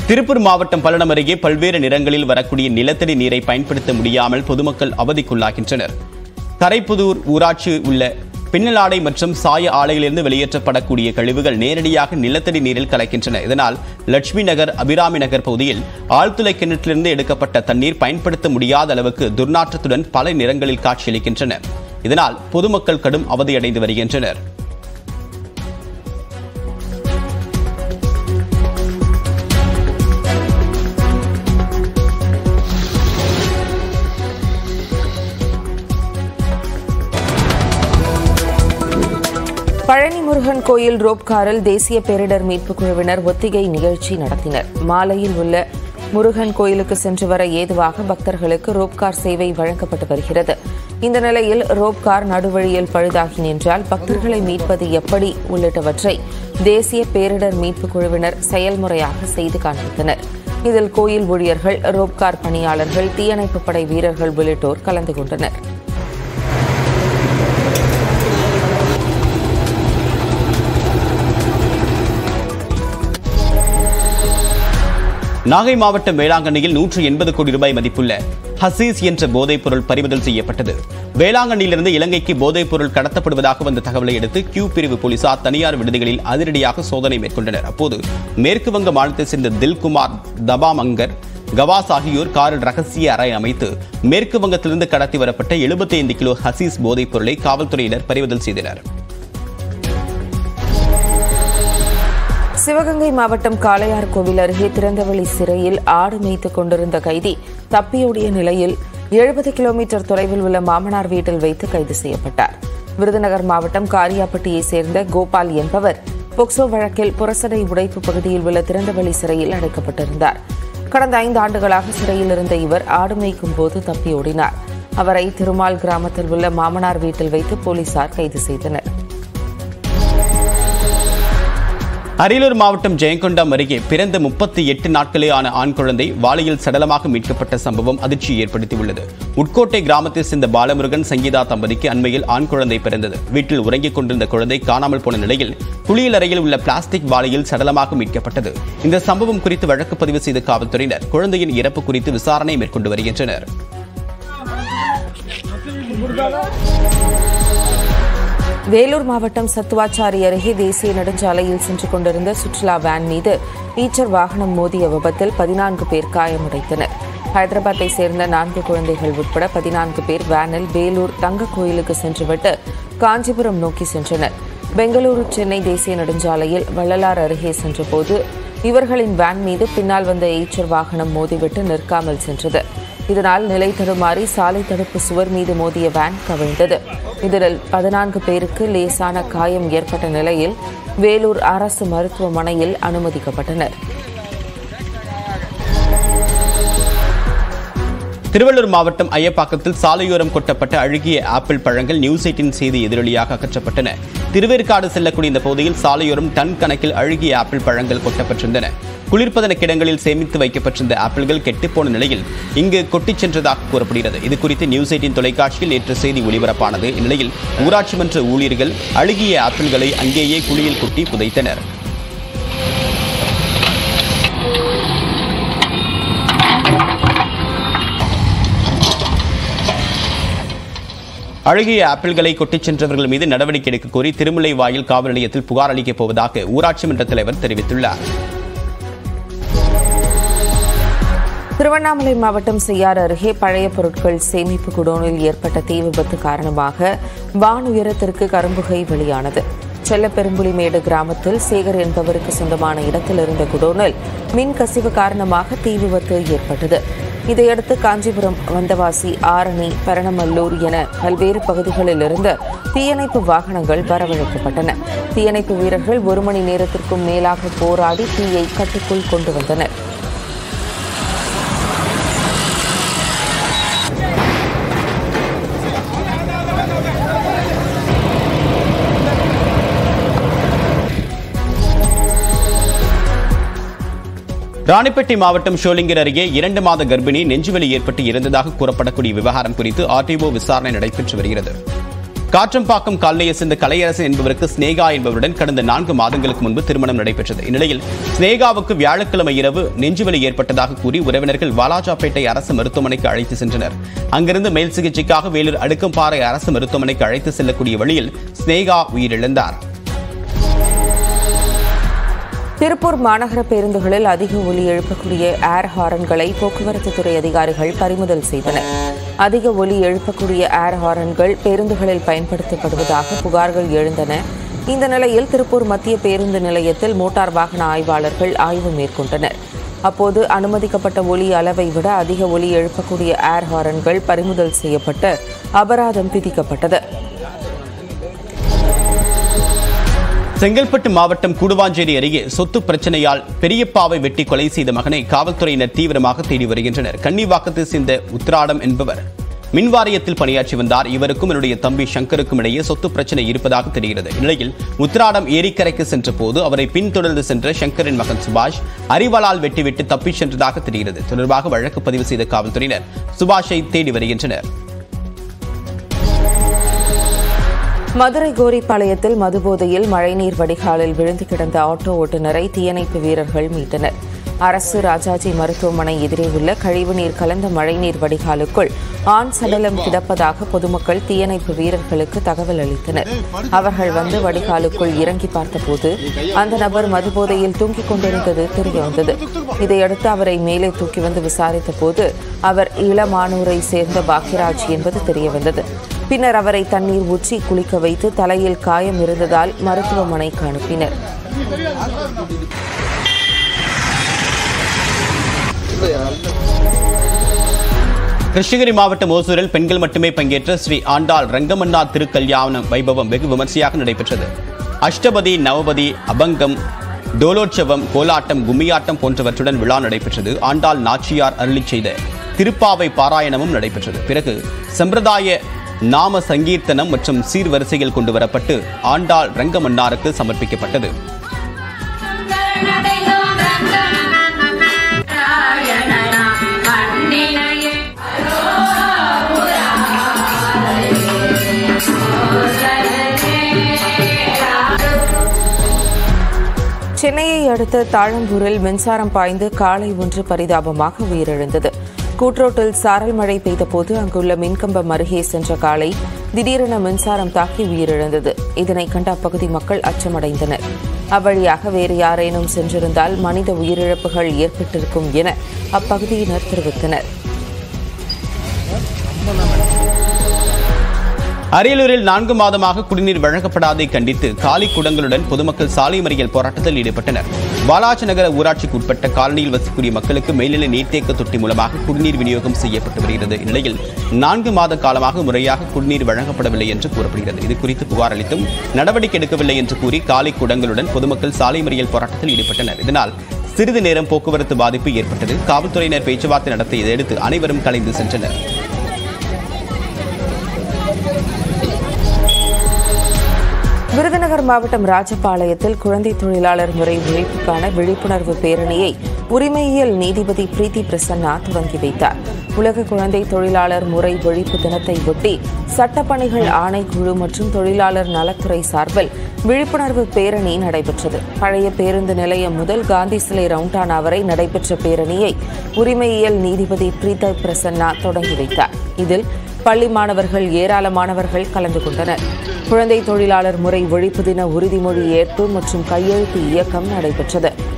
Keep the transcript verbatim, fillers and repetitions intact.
திருப்பூர் மாவட்டம் பல்லடம் அருகே பல்வேறு நிறங்களில் வரக்கூடிய நிலத்தடி நீரை பயன்படுத்த முடியாமல் பொதுமக்கள் அவதிக்குள்ளாகின்றனர். கரைப்புதூர் ஊராட்சி உள்ள பின்னலாடை மற்றும் சாய ஆலையிலிருந்து வெளியேற்றப்படக்கூடிய கழிவுகள் நேரடியாக நிலத்தடி நீரில் கலக்கின்றன. இதனால் லட்சுமி நகர், அபிராமி நகர் பகுதியில் ஆழ்துளை கிணற்றிலிருந்து எடுக்கப்பட்ட தண்ணீர் பயன்படுத்த முடியாத அளவுக்கு துர்நாற்றத்துடன் பல நிறங்களில் காட்சியளிக்கின்றன. இதனால் பொதுமக்கள் கடும் அவதியடைந்து வருகின்றனர். பழனி முருகன் கோயில் ரோப்காரில் தேசிய பேரிடர் மீட்புக் குழுவினர் ஒத்திகை நிகழ்ச்சி நடத்தினர். மாலையில் உள்ள முருகன் கோயிலுக்கு சென்று வர ஏதுவாக பக்தர்களுக்கு ரோப்கார் சேவை வழங்கப்பட்டு வருகிறது. இந்த நிலையில் ரோப்கார் நடுவழியில் பழுதாகி நின்றால் பக்தர்களை மீட்பது எப்படி உள்ளிட்டவற்றை தேசிய பேரிடர் மீட்புக் குழுவினர் செயல்முறையாக செய்து காண்பித்தனர். இதில் கோயில் ஊழியர்கள், ரோப்கார் பணியாளர்கள், தீயணைப்புப் படை வீரர்கள் உள்ளிட்டோர் கலந்து கொண்டனர். நாகை மாவட்டம் வேளாங்கண்ணியில் நூற்று எண்பது கோடி ரூபாய் மதிப்புள்ள ஹசீஸ் என்ற போதைப் பொருள் பறிமுதல் செய்யப்பட்டது. வேளாங்கண்ணியிலிருந்து இலங்கைக்கு போதைப் பொருள் கடத்தப்படுவதாக வந்த தகவலை அடுத்து கியூ பிரிவு போலீசார் தனியார் விடுதிகளில் அதிரடியாக சோதனை மேற்கொண்டனர். அப்போது மேற்கு வங்க மாநிலத்தைச் சேர்ந்த தில்குமார், தபாமங்கர், கவாஸ் ஆகியோர் காரில் ரகசிய அறை அமைத்து மேற்கு வங்கத்திலிருந்து கடத்தி வரப்பட்ட எழுபத்தி ஐந்து கிலோ ஹசீஸ் போதைப் பொருளை காவல்துறையினர் பறிமுதல் செய்தனர். சிவகங்கை மாவட்டம் காளையார்கோவில் அருகே திறந்தவெளி சிறையில் ஆடு மேய்த்துக் கொண்டிருந்த கைதி தப்பியோடிய நிலையில் எழுபது கிலோமீட்டர் தொலைவில் உள்ள மாமனார் வீட்டில் வைத்து கைது செய்யப்பட்டார். விருதுநகர் மாவட்டம் காரியாப்பட்டியைச் சேர்ந்த கோபால் என்பவர் போக்சோ வழக்கில் புரசடை உடைப்பு பகுதியில் உள்ள திறந்தவெளி சிறையில் அடைக்கப்பட்டிருந்தார். கடந்த ஐந்து ஆண்டுகளாக சிறையில் இருந்த இவர் ஆடு மேய்க்கும் போது தப்பியோடினார். அவரை திருமால் கிராமத்தில் உள்ள மாமனார் வீட்டில் வைத்து போலீசார் கைது செய்தனர். அரியலூர் மாவட்டம் ஜெயங்கொண்டம் அருகே பிறந்த முப்பத்தி எட்டு நாட்களே ஆன ஆண் குழந்தை வாளியில் சடலமாக மீட்கப்பட்ட சம்பவம் அதிர்ச்சியை ஏற்படுத்தியுள்ளது. உட்கோட்டை கிராமத்தை சேர்ந்த பாலமுருகன், சங்கீதா தம்பதிக்கு அண்மையில் ஆண் குழந்தை பிறந்தது. வீட்டில் உறங்கிக் கொண்டிருந்த குழந்தை காணாமல் போன நிலையில் குளியல் அறையில் உள்ள பிளாஸ்டிக் வாளியில் சடலமாக மீட்கப்பட்டது. இந்த சம்பவம் குறித்து வழக்கு பதிவு செய்த காவல்துறையினர் குழந்தையின் இறப்பு குறித்து விசாரணை மேற்கொண்டு வருகின்றனர். வேலூர் மாவட்டம் சத்துவாச்சாரி அருகே தேசிய நெடுஞ்சாலையில் சென்று கொண்டிருந்த சுற்றுலா வேன் மீது ஈச்சர் வாகனம் மோதிய விபத்தில் பதினான்கு பேர் காயமடைந்தனர். ஹைதராபாத்தை சேர்ந்த நான்கு குழந்தைகள் உட்பட பதினான்கு பேர் வேனில் வேலூர் தங்க கோயிலுக்கு சென்றுவிட்டு காஞ்சிபுரம் நோக்கி சென்றனர். பெங்களூரு சென்னை தேசிய நெடுஞ்சாலையில் வள்ளலார் அருகே சென்றபோது இவர்களின் வேன் மீது பின்னால் வந்த ஈச்சர் வாகனம் மோதிவிட்டு நிற்காமல் சென்றது. இதனால் நிலை தடுமாறி சாலை தடுப்பு சுவர் மீது மோதிய வேன் கவிழ்ந்தது. இதில் பதினான்கு பேருக்கு லேசான காயம் ஏற்பட்ட நிலையில் வேலூர் அரசு மருத்துவமனையில் அனுமதிக்கப்பட்டனர். திருவள்ளூர் மாவட்டம் ஐயப்பாக்கத்தில் சாலையோரம் கொட்டப்பட்ட அழுகிய ஆப்பிள் பழங்கள் நியூஸ் எய்ட்டின் செய்தி எதிரொலியாக அகற்றப்பட்டன. திருவேற்காடு செல்லக்கூடிய இந்த பகுதியில் சாலையோரம் டன் கணக்கில் அழுகிய ஆப்பிள் பழங்கள் கொட்டப்பட்டிருந்தன. குளிர்பதன கிடங்களில் சேமித்து வைக்கப்பட்டிருந்த ஆப்பிள்கள் கெட்டுப்போன நிலையில் இங்கு கொட்டிச் சென்றதாக கூறப்படுகிறது. இதுகுறித்து நியூஸ் எய்ட்டின் தொலைக்காட்சியில் நேற்று செய்தி ஒளிபரப்பானது. இந்நிலையில் ஊராட்சி மன்ற ஊழியர்கள் அழுகிய ஆப்பிள்களை அங்கேயே குழியில் கொட்டி புதைத்தனர். அழுகிய ஆப்பிள்களை கொட்டிச் சென்றவர்கள் மீது நடவடிக்கை எடுக்க கோரி திருமலை வாயில் காவல் நிலையத்தில் புகார் அளிக்கப் போவதாக ஊராட்சி மன்ற தலைவர் தெரிவித்துள்ளார். திருவண்ணாமலை மாவட்டம் செய்யாறு அருகே பழைய பொருட்கள் சேமிப்பு குடோனில் ஏற்பட்ட தீ விபத்து காரணமாக வான் உயரத்திற்கு கரும்புகை வெளியானது. செல்லப்பெரும்புலிமேடு கிராமத்தில் சேகர் என்பவருக்கு சொந்தமான இடத்தில் இருந்த குடோனில் மின் கசிவு காரணமாக தீ விபத்து ஏற்பட்டது. இதையடுத்து காஞ்சிபுரம், வந்தவாசி, ஆரணி, பரணமல்லூர் என பல்வேறு பகுதிகளில் இருந்து தீயணைப்பு வாகனங்கள் வரவழைக்கப்பட்டன. தீயணைப்பு வீரர்கள் ஒரு மணி நேரத்திற்கும் மேலாக போராடி தீயை கட்டுக்குள் கொண்டு வந்தனர். ராணிப்பேட்டை மாவட்டம் ஷோலிங்கர் அருகே இரண்டு மாத கர்ப்பிணி நெஞ்சுவலி ஏற்பட்டு இறந்ததாக கூறப்படக்கூடிய விவகாரம் குறித்து ஆர்டிஓ விசாரணை நடைபெற்று வருகிறது. காற்றம்பாக்கம் காலனியை சேர்ந்த கலையரசன் என்பவருக்கு ஸ்னேகா என்பவருடன் கடந்த நான்கு மாதங்களுக்கு முன்பு திருமணம் நடைபெற்றது. இந்நிலையில் ஸ்னேகாவுக்கு வியாழக்கிழமை இரவு நெஞ்சுவலி ஏற்பட்டதாக கூறி உறவினர்கள் வாலாஜாப்பேட்டை அரசு மருத்துவமனைக்கு அழைத்து சென்றனர். அங்கிருந்து மேல் சிகிச்சைக்காக வேலூர் அடுக்கம்பாறை அரசு மருத்துவமனைக்கு அழைத்து செல்லக்கூடிய வழியில் ஸ்னேகா உயிரிழந்தார். திருப்பூர் மாநகர பேருந்துகளில் அதிக ஒலி எழுப்பக்கூடிய ஏர் ஹாரன்களை போக்குவரத்து துறை அதிகாரிகள் பறிமுதல் செய்தனர். அதிக ஒலி எழுப்பக்கூடிய ஏர் ஹாரன்கள் பேருந்துகளில் பயன்படுத்தப்படுவதாக புகார்கள் எழுந்தன. இந்த நிலையில் திருப்பூர் மத்திய பேருந்து நிலையத்தில் மோட்டார் வாகன ஆய்வாளர்கள் ஆய்வு மேற்கொண்டனர். அப்போது அனுமதிக்கப்பட்ட ஒலி அளவை விட அதிக ஒலி எழுப்பக்கூடிய ஏர் ஹாரன்கள் பறிமுதல் செய்யப்பட்டு அபராதம் விதிக்கப்பட்டது. செங்கல்பட்டு மாவட்டம் கூடுவாஞ்சேரி அருகே சொத்து பிரச்சனையால் பெரியப்பாவை வெட்டி கொலை செய்த மகனை காவல்துறையினர் தீவிரமாக தேடி வருகின்றனர். கன்னிவாக்கத்தை சேர்ந்த உத்திராடம் என்பவர் மின்வாரியத்தில் பணியாற்றி வந்தார். இவருக்கும் என்னுடைய தம்பி சங்கருக்கும் இடையே சொத்து பிரச்சனை இருப்பதாக தெரிகிறது. இந்நிலையில் உத்திராடம் ஏரிக்கரைக்கு சென்ற போது அவரை பின்தொடர்ந்து சென்ற சங்கரின் மகன் சுபாஷ் அரிவாளால் வெட்டிவிட்டு தப்பிச் சென்றதாக தெரிகிறது. தொடர்பாக வழக்கு பதிவு செய்த காவல்துறையினர் சுபாஷை தேடி வருகின்றனர். மதுரை கோரிப்பாளையத்தில் மதுபோதையில் மழைநீர் வடிகாலில் விழுந்து கிடந்த ஆட்டோ ஓட்டுநரை தீயணைப்பு வீரர்கள் மீட்டனர். அரசு ராஜாஜி மருத்துவமனை எதிரே உள்ள கழிவுநீர் கலந்த மழைநீர் வடிகாலுக்குள் ஆண் சடலம் கிடப்பதாக பொதுமக்கள் தீயணைப்பு வீரர்களுக்கு தகவல் அளித்தனர். அவர்கள் வந்து வடிகாலுக்குள் இறங்கி பார்த்தபோது அந்த நபர் மதுபோதையில் தூங்கிக் கொண்டிருந்தது தெரியவந்தது. இதையடுத்து அவரை மேலே தூக்கி வந்து விசாரித்த போது அவர் இளமானூரை சேர்ந்த பாக்யராஜ் என்பது தெரியவந்தது. பின்னர் அவரை தண்ணீர் ஊற்றி குளிக்க வைத்து தலையில் காயம் இருந்ததால் மருத்துவமனைக்கு அனுப்பினர். கிருஷ்ணகிரி மாவட்டம் ஓசூரில் பெண்கள் மட்டுமே பங்கேற்ற ஸ்ரீ ஆண்டாள் ரங்கமன்னா திருக்கல்யாண வைபவம் வெகு விமர்சையாக நடைபெற்றது. அஷ்டபதி, நவபதி, அபங்கம், டோலோற்சவம், கோலாட்டம், கும்மியாட்டம் போன்றவற்றுடன் விழா நடைபெற்றது. ஆண்டாள் நாச்சியார் அருளி செய்த திருப்பாவை பாராயணமும் நடைபெற்றது. பிறகு சம்பிரதாய நாம சங்கீர்த்தனம் மற்றும் சீர்வரிசைகள் கொண்டு வரப்பட்டு ஆண்டாள் ரங்கமன்னாருக்கு சமர்ப்பிக்கப்பட்டது. சென்னையை அடுத்த தாழம்பூரில் மின்சாரம் பாய்ந்து காளை ஒன்று பரிதாபமாக உயிரிழந்தது. கூட்ரோட்டில் சாரல் மழை பெய்தபோது அங்குள்ள மின்கம்பம் அருகே சென்ற காளை திடீரென மின்சாரம் தாக்கி உயிரிழந்தது. இதனை கண்ட அப்பகுதி மக்கள் அச்சமடைந்தனர். அவ்வழியாக வேறு யாரேனும் சென்றிருந்தால் மனித உயிரிழப்புகள் ஏற்பட்டிருக்கும் என அப்பகுதியினர் தெரிவித்தனர். அரியலூரில் நான்கு மாதமாக குடிநீர் வழங்கப்படாதை கண்டித்து காலி குடங்களுடன் பொதுமக்கள் சாலை மறியல் போராட்டத்தில் ஈடுபட்டனர். வாலாஜ் நகர ஊராட்சிக்கு உட்பட்ட காலனியில் வசிக்கக்கூடிய மக்களுக்கு மேல்நிலை நீர்த்தேக்க தொட்டி மூலமாக குடிநீர் விநியோகம் செய்யப்பட்டு வருகிறது. இந்நிலையில் நான்கு மாத காலமாக முறையாக குடிநீர் வழங்கப்படவில்லை என்று கூறப்படுகிறது. இதுகுறித்து புகார் அளித்தும் நடவடிக்கை எடுக்கவில்லை என்று கூறி காலி குடங்களுடன் பொதுமக்கள் சாலை மறியல் போராட்டத்தில் ஈடுபட்டனர். இதனால் சிறிது நேரம் போக்குவரத்து பாதிப்பு ஏற்பட்டது. காவல்துறையினர் பேச்சுவார்த்தை நடத்தியதையடுத்து அனைவரும் கலைந்து சென்றனர். விருதுநகர் மாவட்டம் ராஜபாளையத்தில் குழந்தை தொழிலாளர் முறை ஒழிப்புக்கான விழிப்புணர்வு பேரணியை உரிமையியல் நீதிபதி பிரீத்தி பிரசன்னா தொடங்கி வைத்தார். உலக குழந்தை தொழிலாளர் முறை ஒழிப்பு தினத்தை ஒட்டி சட்டப்பணிகள் ஆணைக்குழு மற்றும் தொழிலாளர் நலத்துறை சார்பில் விழிப்புணர்வு பேரணி நடைபெற்றது. பழைய பேருந்து நிலையம் முதல் காந்தி சிலை ரவுண்டானா வரை நடைபெற்ற பேரணியை உரிமையியல் நீதிபதி பிரீத்தி பிரசன்னா தொடங்கி வைத்தார். இதில் பள்ளி மாணவர்கள் ஏராளமானவர்கள் கலந்து கொண்டனர். குழந்தை தொழிலாளர் முறை ஒழிப்பு தின உறுதிமொழி ஏற்பு மற்றும் கையெழுத்து இயக்கம் நடைபெற்றது.